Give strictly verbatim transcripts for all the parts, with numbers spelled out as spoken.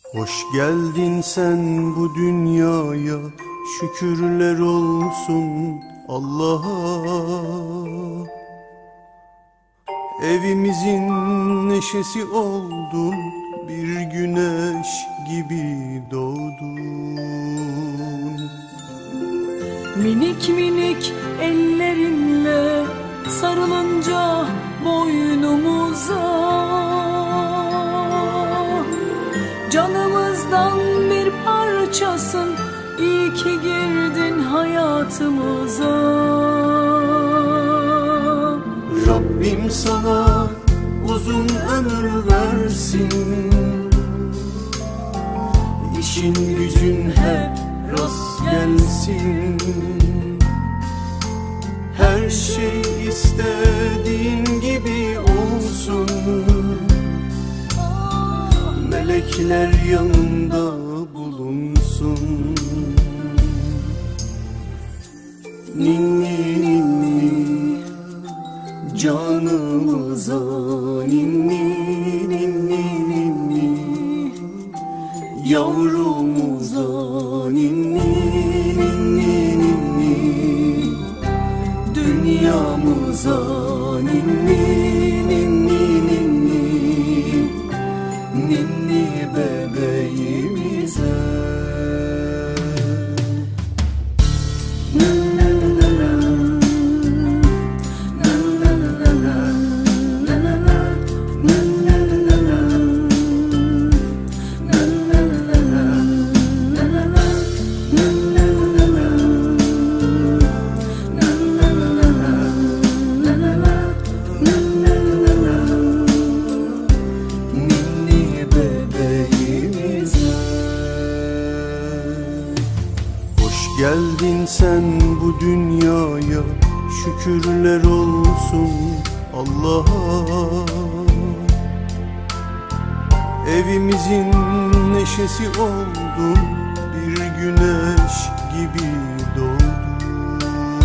Hoş geldin sen bu dünyaya, şükürler olsun Allah'a. Evimizin neşesi oldun, bir güneş gibi doğdun. Minik minik ellerinle sarılınca boynumuza, canımızdan bir parçasın, iyi ki girdin hayatımıza. Rabbim sana uzun ömür versin, İşin gücün hep rast gelsin. Her şey istediğin gibi olsun, melekler yanında bulunsun. Ninni ninni canımıza, ninni ninni ninni yavrumuza, ninni ninni ninni dünyamıza, ninni ninni ninni ninni bebeğimize. Geldin sen bu dünyaya, şükürler olsun Allah'a. Evimizin neşesi oldun, bir güneş gibi doğdun.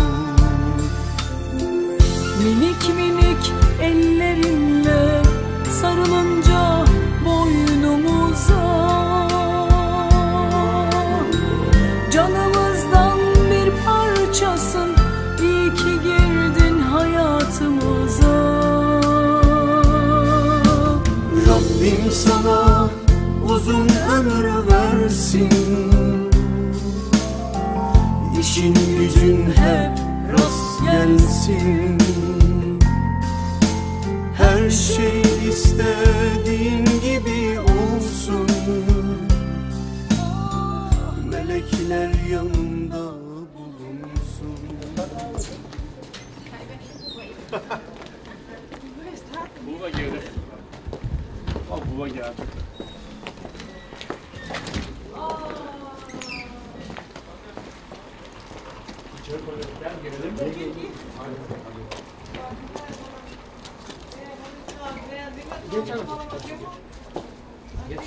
Minik minik ellerinle sarılınca boynumuza, canımızdan bir parçasın, iyi ki girdin hayatımıza. Rabbim sana uzun ömür versin, İşin gücün hep rast gelsin. Her şey istediğin gibi olsun, melekler yanında bulunsun. Buba geldi. Al buba geldi. Gel gelelim. Geç abi. Geç.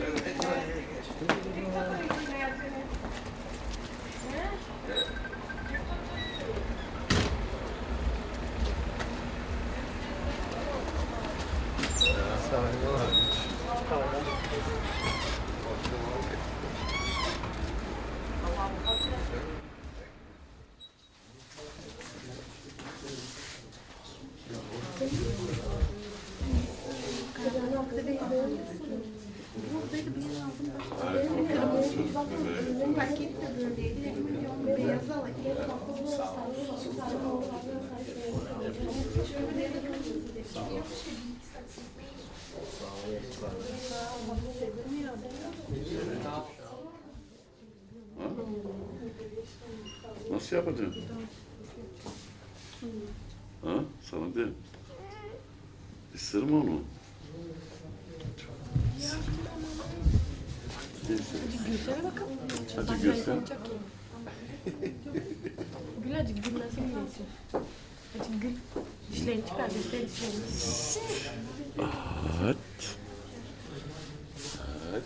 Nasıl yapacaksın? Ha? Sana değil. Isırma onu. Gülsene bakalım. Hadi gülsene. Gül azıcık, gül nasıl gülüyorsun? Azıcık gül. Dişlerini çıkar, dişlerini dişlerini. Evet. Evet.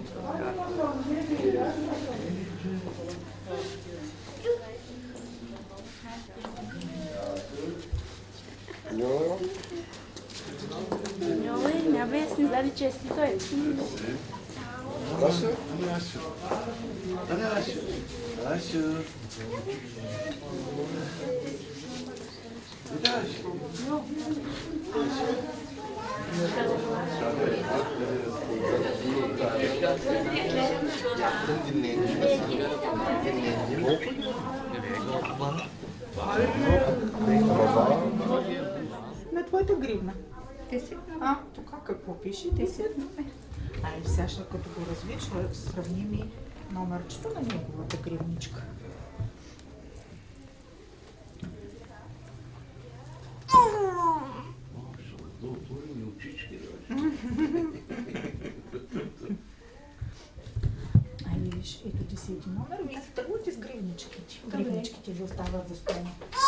Noi ne aveți la necesită. Nasıl? Nasıl? Nasıl? Nasıl? На твоята гривна. А, то как, какво пише? десет. Ай, сега ще като го развиш, сравним и номерчето на неговата гривничка. Ай, виж, ето десети номер, вие се тръгвате с гривничките. Гривничките ви остават за стояне.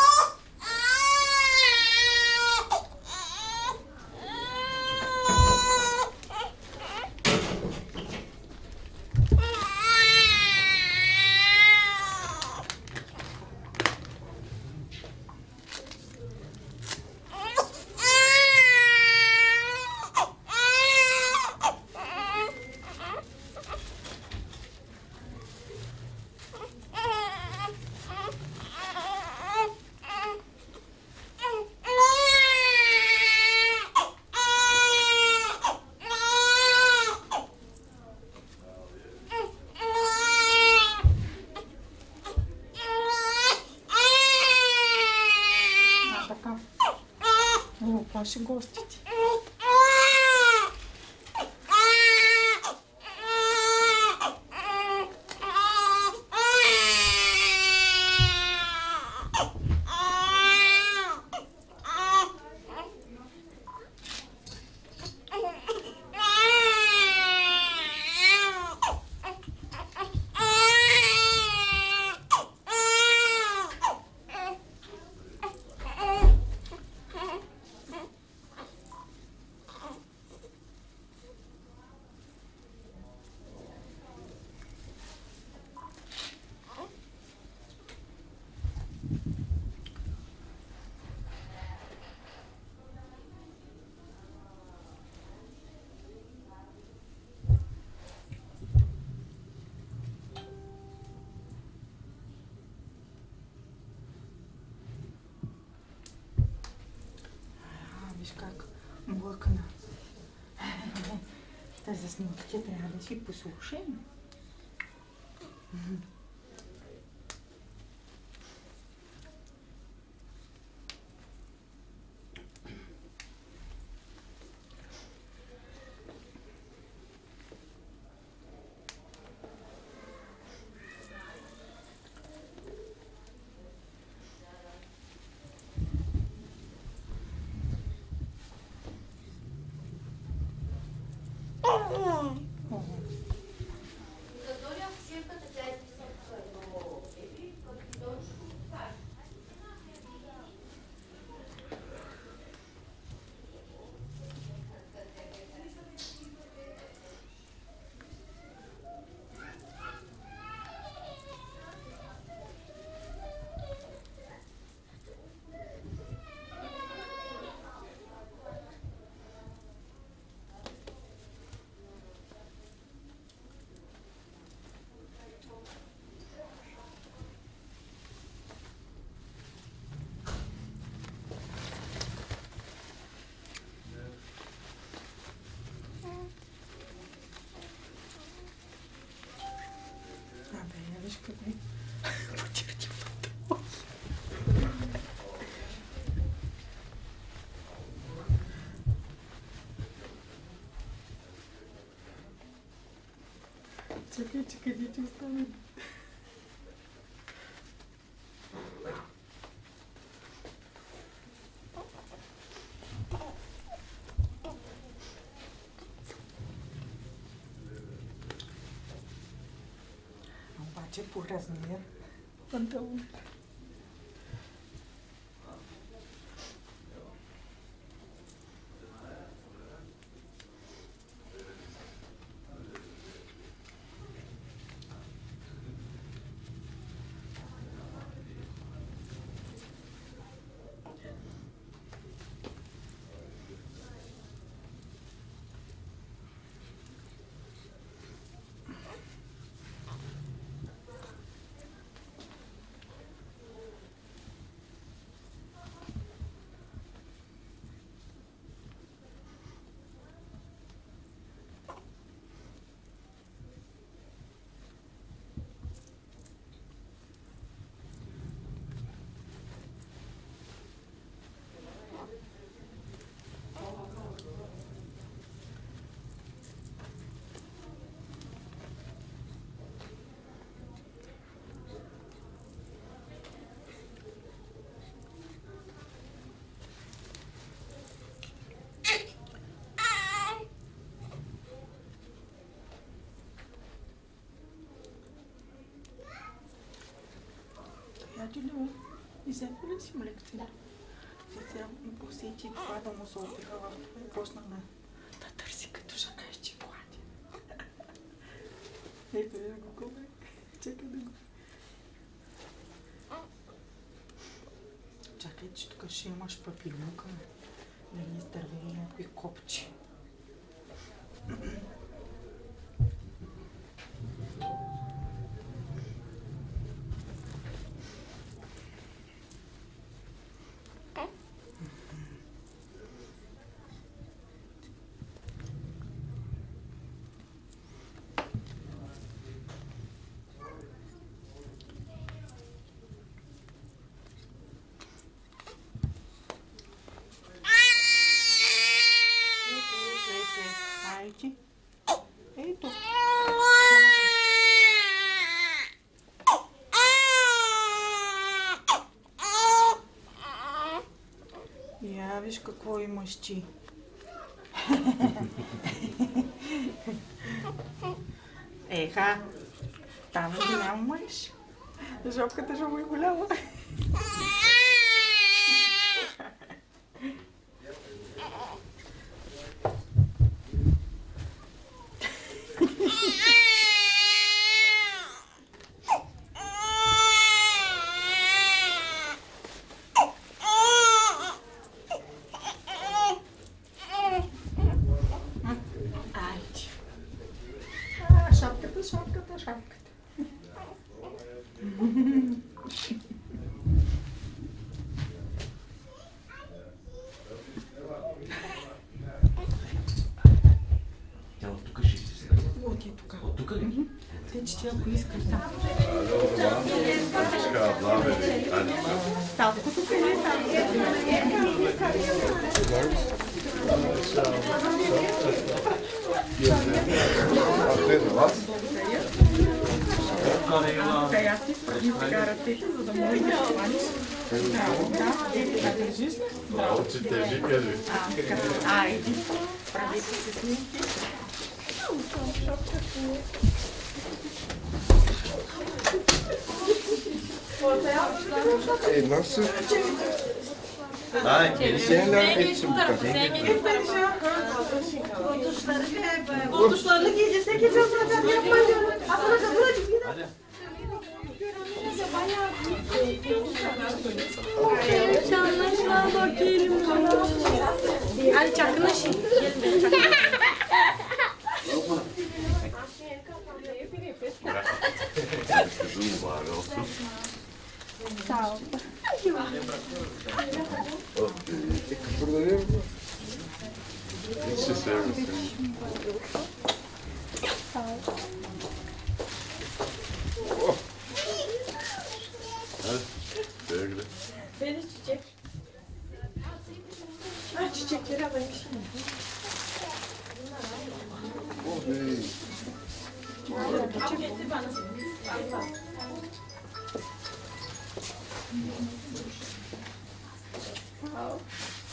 Ваши гостите. Виж как млъкна. Тази снимките трябва да си послушаем. Виж как ми потирти фото. Чакай, чакай, дете остане. Обаче по размер панталон. Делю. И забыли лекции. Сейчас после эти два дома отдыхала. Просто на татарсика тоже кайчи платье. Это я гуглю. Чекай. Чакайте, тук ще имаш папилюка. Да не здравее някой копче. Айди. Ето. Я виж какво имаш ти. Еха, там е голям мъж. Жопката ще му е голяма. Шапката, шапката, шапката. Тя от тук ще си стане. От е тук. От тук ли? Те, че ти ако искаш, да. Таткото къде е Та аз ти спрати сега ръцете, за да можеш да хванеш. Браво, да, ето да държиш. Браво, че тежи, кажи. Айди, правите се снимки. Една също. Ай, не си. Sen etsin bu kadar. Koltuklarla giyecekse geçen zaten yapmayacağım. Aslında kabul edip Hadi. Çanlaşma bakayım. Hadi çakınlaşın. Kızım mübarek olsun. Sağ ol. Kıpırdanıyor mu? Hiç de sevmesin. Sağ ol. Hadi. Sevgili. Beni çiçek. Ha çiçekleri alayım şimdi. Oh be. Sağ ol.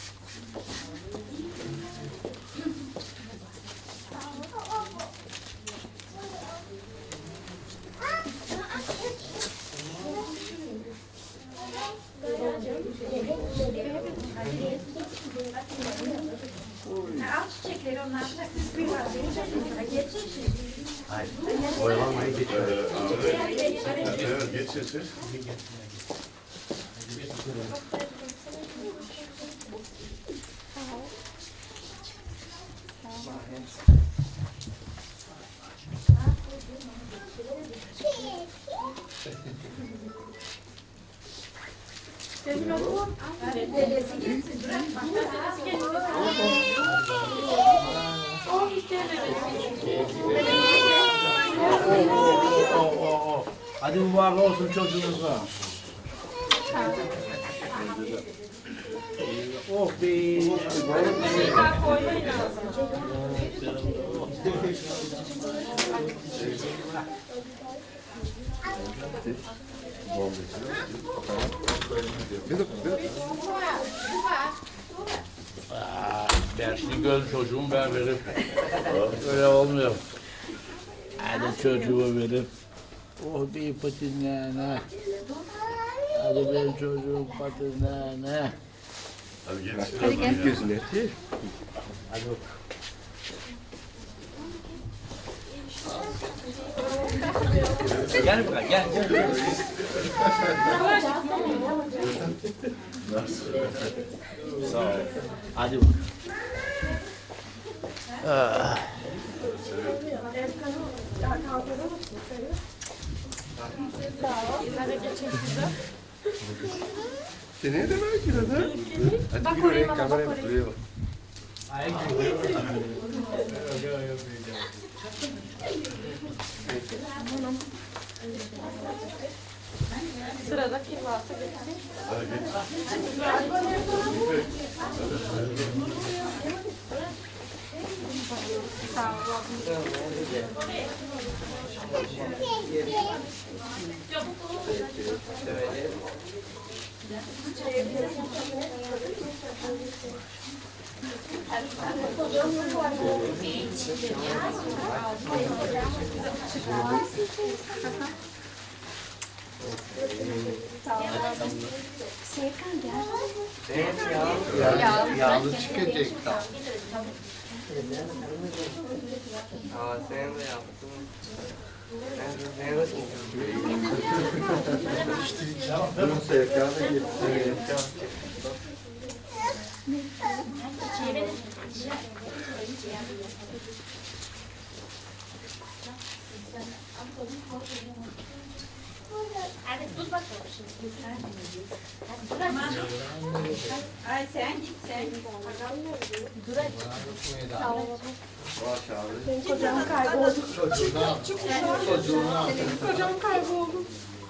Al çiçekleri onlar da siz bir var. Hayır. Oyalanmayı geçiyor. Evet, geç geç geç. Senin oğlum. Dedesi gelsin. Bırak bak. Dedesi gelsin. O işte Hadi mübarek olsun çocuğunuza. Oh be. koymayı lazım. Bir dakika, bir dakika. Yaşlı göz çocuğum ben verip öyle olmuyor. Hadi çocuğu verip oh bir patinlerine. Hadi benim çocuğum patinane. Hadi geç. Hadi gel. Gözünü yatır. Hadi bak. Gel buraya gel gel. gel. Nasıl? Sağ ol. Hadi bak. Ah. Seneye de belki de de. Hadi bir oraya kameraya bak. Buraya bak. Sırada kim varsa geçsin. Hadi geç. Sağ ol. Serkan gel. Yağlı, yağlı çıkacak. Aa, sen de yaptın. Ben de Bunu Serkan'a getirsin. Hadi tut bakalım şimdi. Hadi Ay sen git sen. Dur aç. Sağ ol. Baş abi. Benim kocam kayboldu. Çocuğuna. Çocuğuna. Benim kocam kayboldu.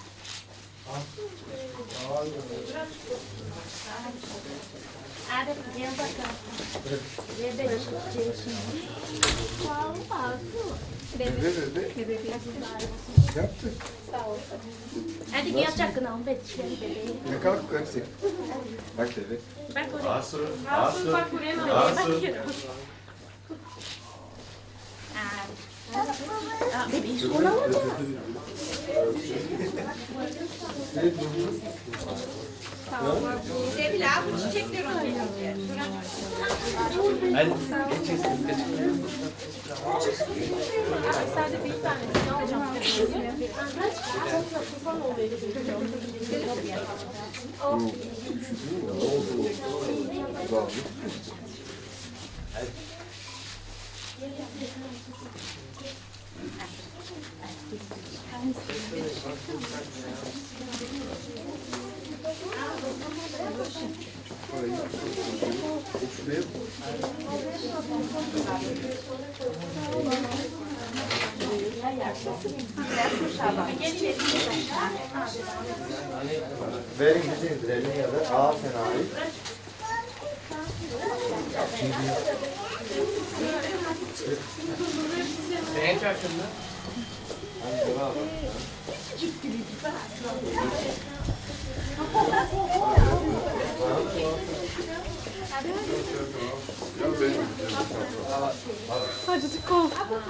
Hadi gel bakalım. Gel de gel şimdi. Sağ ol. Bebe bebe. Yaptı. Hadi gel çakına bet şöyle bebeği. Ne kalk kalksın. Bak bebe. Bak oraya. Asır. Asır. Bak buraya mı? Asır. Aa, bebeği sonra mı? Sevil abi bu çiçekler oraya. Hadi geçeceksin. Sadece bir tanesini alacağım. Kurban oluyor. Güzel. Şuraya verin bizi indirelim ya da al sen abi. Sen çarşında. Acıcık kol.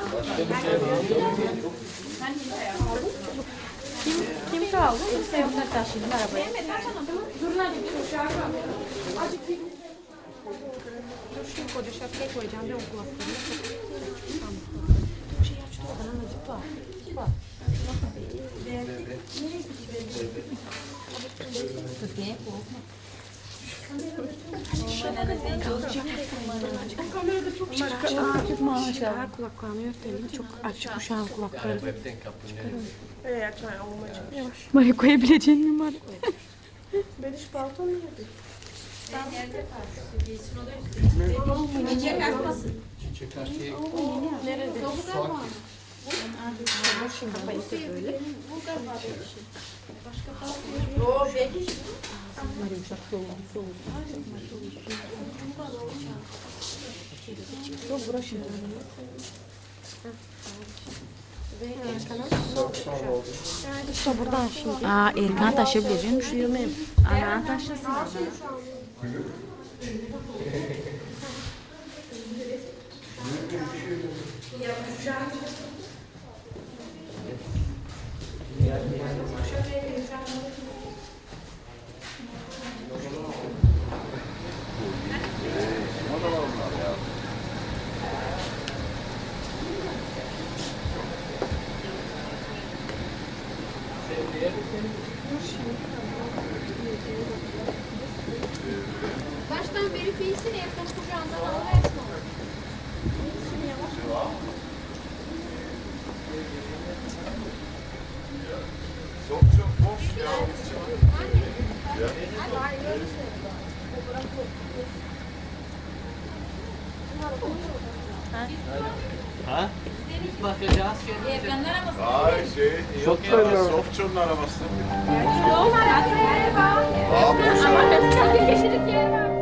Kim, kim kaldı? Sevimler taşıdın arabaya. Durun hadi bir çocuğa kaldı. Azıcık bir... Dur şu koca şapkaya koyacağım. Bir o kulaklarına. Tamam. Bir şey aç. Oradan azıcık var. Bak. Kamerada çok çıkar. Çok maşallah. Kulaklarını yönetelim. Çok açık uşağın kulakları. Evet, açmayın. Yavaş. Mari koyabileceğin mi Mari? Ben hiç balton mu yedim? Çiçek akmasın. Çiçek erkeği. Nerede? Şimdi böyle. O benim. Mari uşak soğuk soğuk. Soğuk bırak şimdi. İşte buradan şimdi. Aa, Erkan taşıyabileceğim şu yılmayım. Ana taşısın. Baştan beri filsini yakın kucağından alıversin onu. Çok çok boş ya. Ha? Bakacağız. Evrenler ama Ay şey. Çok ya. Softçunun arabası. Aa, boş Ama bir kişilik yer var.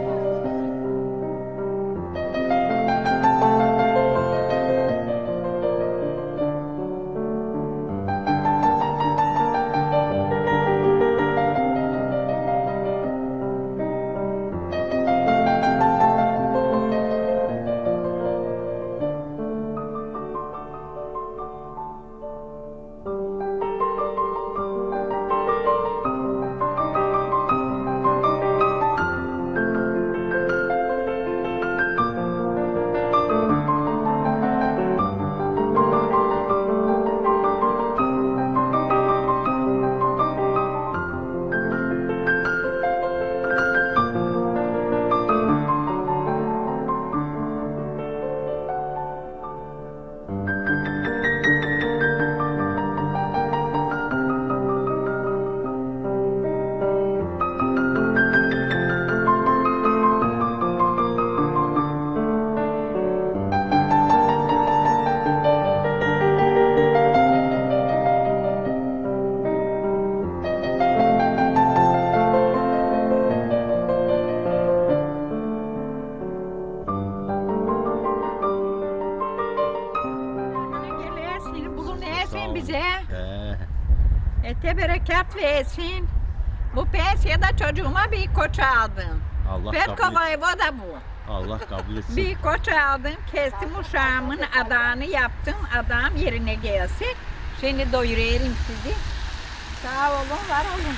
Ete bereket versin. Bu pensiyada çocuğuma bir koç aldım. Allah Ver kabul etsin. kovayı bu da bu. Allah kabul etsin. Bir koç aldım, kestim uşağımın adağını yaptım. Adağım yerine gelsin. Seni doyurayım sizi. Sağ olun, var olun.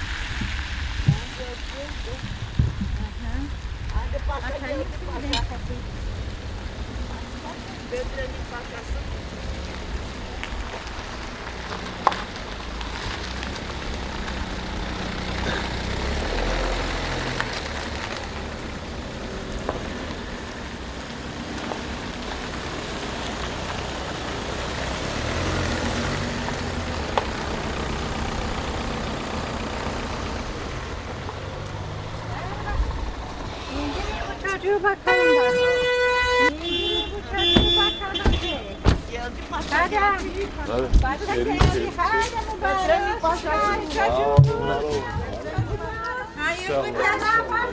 Çocuğu bakalım da. Bu çocuğu bakalım ki. Hadi. Başka geldi. Hadi mübarek. Başka çocuğu. Hayırlı kelam var.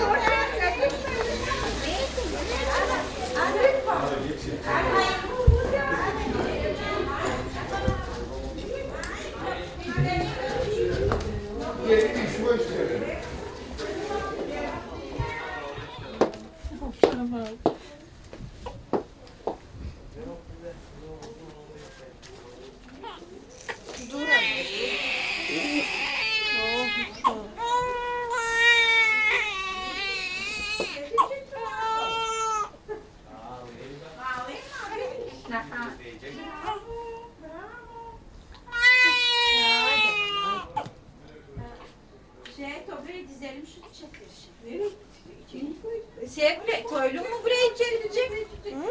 Şey, toprağı dizelim şu çiçekleri şimdi. Evet. Sevgili, koydun mu buraya içeri diyecek? Hı?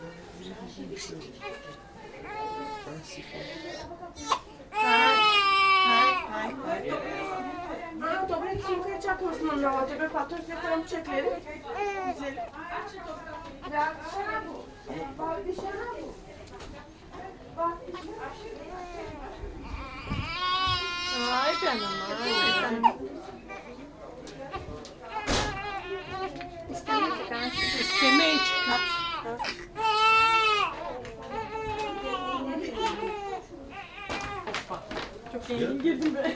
Ha, toprağı yukarı çakmasın onunla. Acaba faturasını yakalım çiçekleri. Güzel. Ya dışarı bu. Bak dışarı bu. Bak dışarı. Ay canım, ay canım. İstemeye çıkar. İstemeye çıkar. Çok zengin girdim be.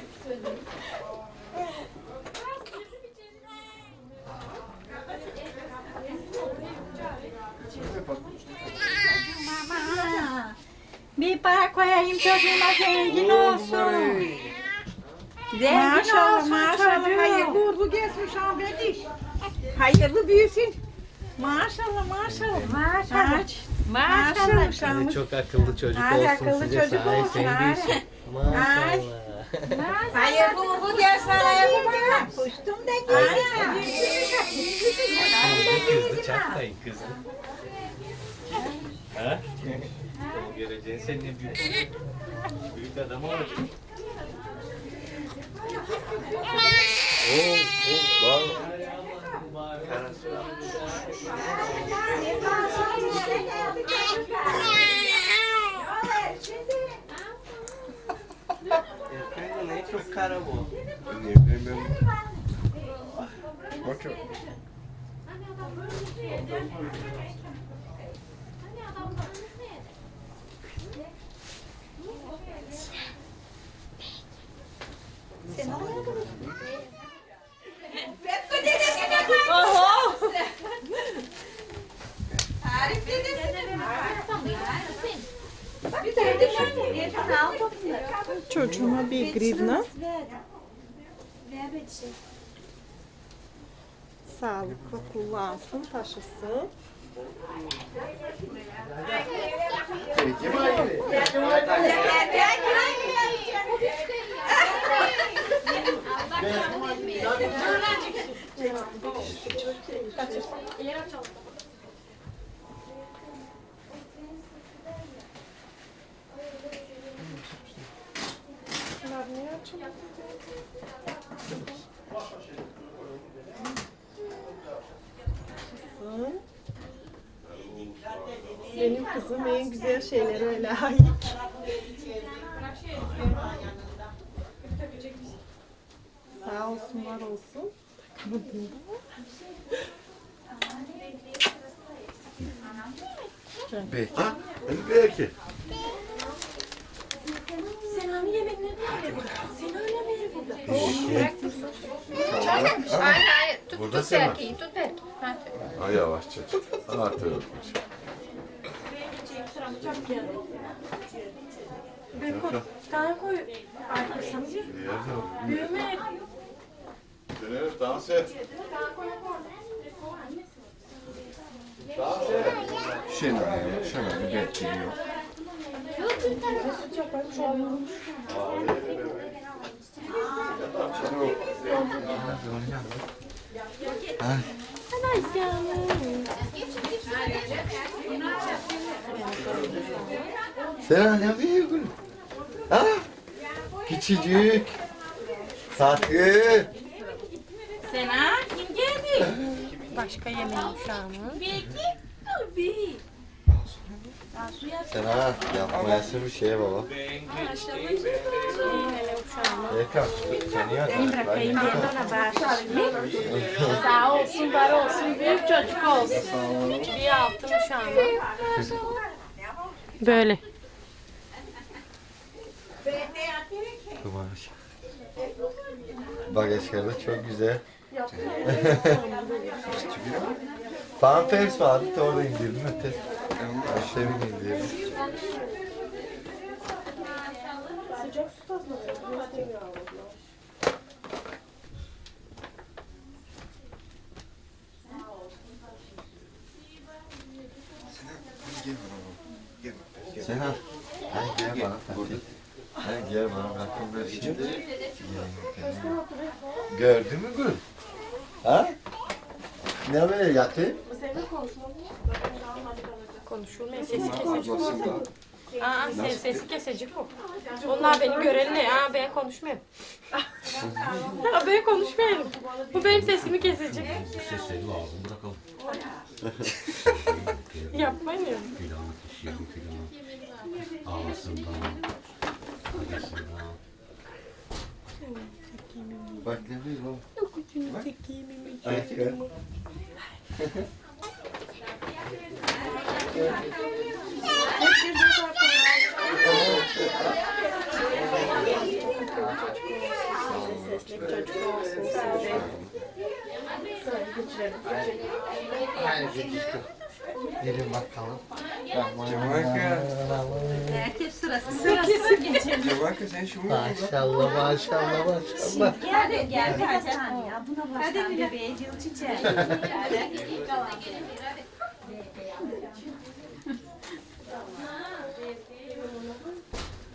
Bir para koyayım çocuğuma zengin olsun. Zengin Maşallah, olsun maşallah. çocuğum. Hayırlı uğurlu gelsin şahbediş. Hayırlı büyüsün. Maşallah, maşallah. Maşallah. Maşallah. Maşallah. Şahbediş. Çok akıllı çocuk Hadi olsun akıllı size çocuk sahip olsun, sen hadi. değilsin. Ay. Maşallah. Hayır bu bu diye sana yapacağım. Kuştum da geliyor. Kızdı çatlayın kızdı. Ha? O geleceğin senin en büyük büyük adam olacak. Oo, oo, var. Efendim ne çok kara bu. Ne bileyim ben. Bakın. Çocuğuma bir grivna. Sağlıklı kullansın, taşısın. Benim kızım en güzel şeylere layık. Sağ olsun, var olsun. Belki. Belki. Sen hani yemeklerini yapıyorsun. Sen öyle mi burada? Hayır, hayır. Tut, Burada tut Sema. erkeği, tut erkeği. Ha. Ha yavaşça. Artık. Tane koy. Arkasını bir. Büyüme. Dönelim dans et. Şenol ya, Şenol bir bekliyor. Sen ne yapıyorsun? Ha? Küçücük. Fatih. Sena kim geldi? Başka yemeğim şu an. Belki tabii. Sen ha yapmayasın bir şey baba. Erkan seni ya. Ben bırakayım ben ona başlayayım. Sağ olsun, var olsun, büyük çocuk olsun. Bir altın şu an. Böyle. Kumaş. Bagajlarda çok güzel. Pampers vardı da orada indirdim öte. Aşağı indirdim. Sıcak su tasması. Sen ha. Hadi gel bana Fatih. Hadi gel bana bakın ver şimdi. Gördün mü Gül? Ha? Ne böyle yatı? Konuşulmuyor, sesi kesecek. Aa, ses, sesi kesecek o. Onlar beni göreli. Aa, ben konuşmuyorum. Aa, ben konuşmuyorum. Bu benim sesimi kesecek. Sesleri lazım bırakalım. Yapmayın ya. Filanı kişiyelim filanı. Ağlasından. Ağlasından. Bak ne bileyim oğlum. Kucunu tekeyim mi? Ayak ver. Gelin bakalım. Herkes sırası. Sırası geçelim. Maşallah maşallah maşallah. Geldi geldi Hasan ya. Buna baştan bebeğe yıl çiçeği.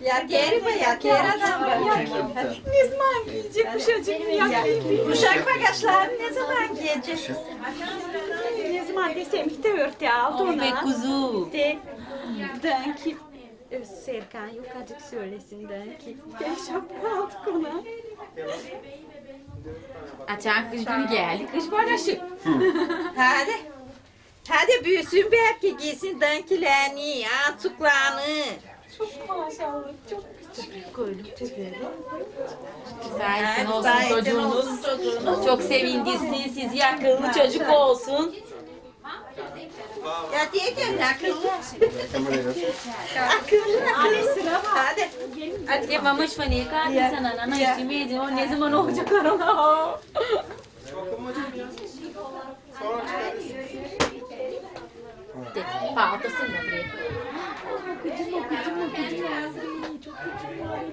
Ya geri mi ya? Geri adam var. Ne zaman giyecek bu çocuk? Uşak bagajlarını ne zaman giyecek? Ne zaman desem ki de örtü aldı ona. Be kuzu. De, Danki, Serkan yok azıcık söylesin Danki. Ben şapka aldık ona. Açan kış günü geldi. Kış barışı. Hadi. Hadi büyüsün belki giysin dankilerini, açıklarını. Çok maşallah, çok küçük. Koydum tüpleri. Sayesinde olsun çocuğunuz. Çok sevindirsin sizi. Akıllı çocuk olsun. Ya diyeceğim akıllı. Akıllı, akıllı. Sıra var. Hadi. Hadi yapmamış fani kaldı sana. Ana işimi edin. O ne zaman olacaklar ona. De, bağlasın da buraya. Okudum, okudum, okudum. Yazdım, çok küçük var.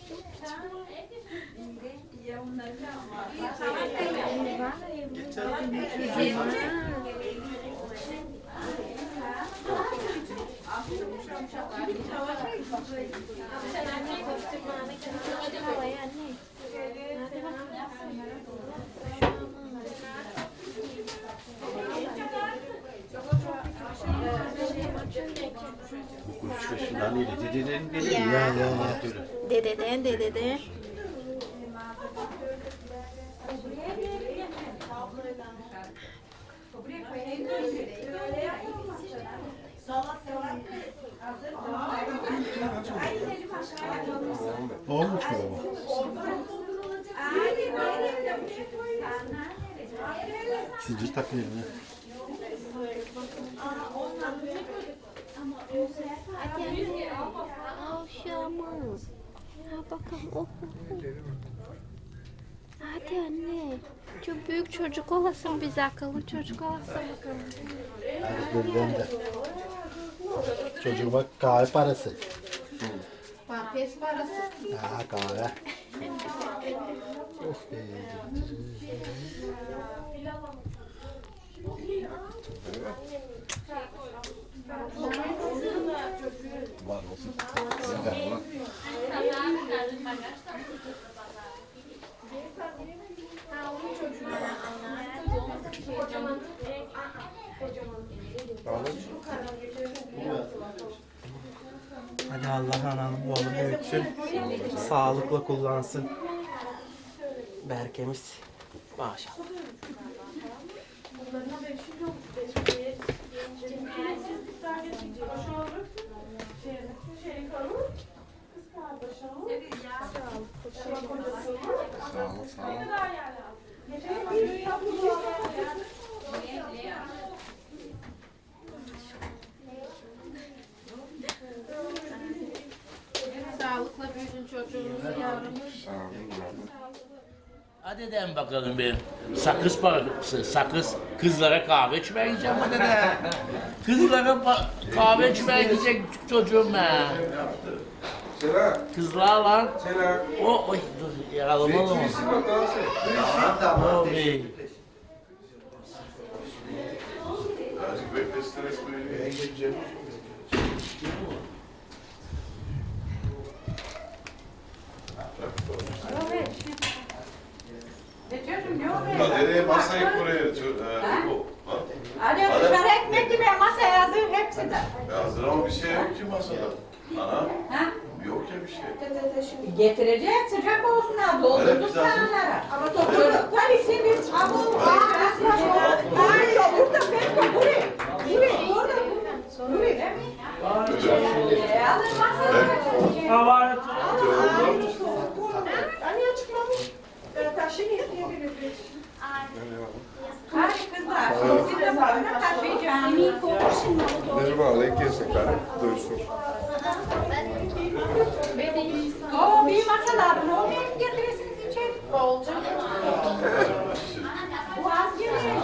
Üç yaşından değil, dededen geliyor. Ya ya ya. Dededen, dededen. Olmuş mu bu? Zincir takıyor mu? Avşamız. Ha bakalım. Oh, oh, oh. Hadi anne. Çok büyük çocuk olasın, biz akıllı çocuk olasın bakalım. Hadi ben de. Çocuğuma kahve parası. Pes parası. Ha kahve. Oh be. Var olsun. Güzel var. Hadi Allah analı oğlu büyütsün. Sağlıkla kullansın. Berkemiz. Maşallah. Sağ ol, sağ ol. Sağlıkla büyüdün çocuğunuzu yavrumuz. Sağ olun, yavrum. Hadi den bakalım bir sakız parası, sakız kızlara kahve içmeye gideceğim hadi de. Kızlara pa- kahve içmeye gidecek çocuğum ben. Kızlar lan. O, oy dur yaralamalı mı? O bey. Azıcık beklesene böyle. Ya nereye masayı kuraya? Hadi dışarı ekmek gibi masaya hazır hepsi de. Ya hazır ama bir şey yok ki masada. Ana. Ha? Yok ya bir şey. Getireceğiz sıcak olsun ha doldurduk sahanlara. Ama çocuklar için biz hamur var. Hayır burada ben de buraya. Buraya orada. Buraya. Alın masaya. Hava. Anne çıkmamış. Taşını isteyebiliriz. Hadi kızlar. Siz de bana taşıyacağım. Merhaba, denk gelsek bari. Duysun. O bir masa lazım. O bir getirirsiniz içeri. Olacak. Bu az gelir.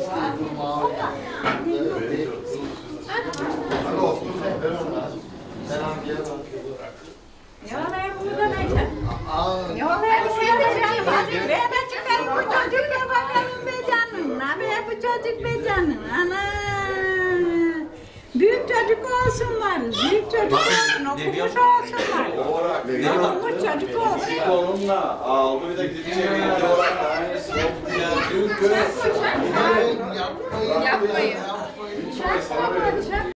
Hadi olsun. Selam gel bak. Ne olay burada neyse? Ne olay bir şey diyeceğim. Hadi be be çıkar bu çocuk be bakalım be canım. Ne be bu çocuk be canım. Ana. Büyük çocuk olsunlar. Büyük çocuk olsun, okumuş olsunlar. Okumuş çocuk olsun. Onunla aldı bir de gidecek. Dünkü. Yapmayın. Yapmayın.